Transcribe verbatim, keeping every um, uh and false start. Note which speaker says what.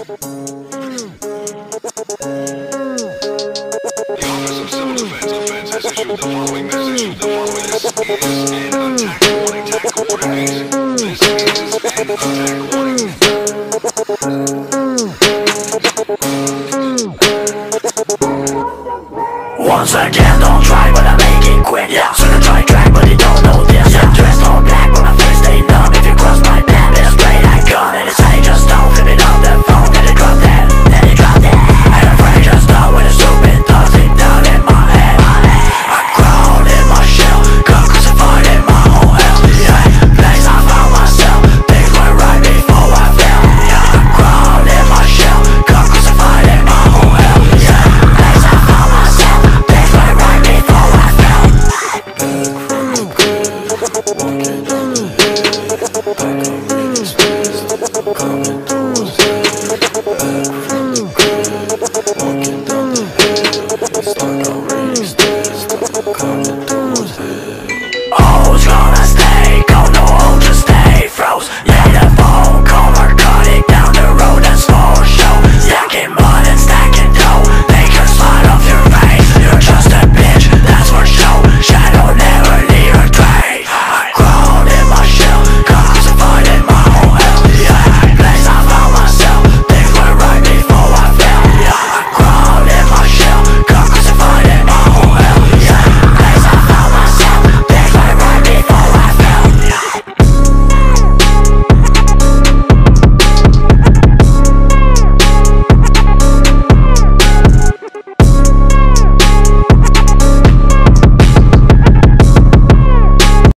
Speaker 1: Office of Civil Defense Offense has issued the following message. The following is an attack warning. Attack warning. This is an attack warning.
Speaker 2: Once again, don't try, but I make it quick. Yeah, so try track, but they don't know this. Yeah, dressed all black.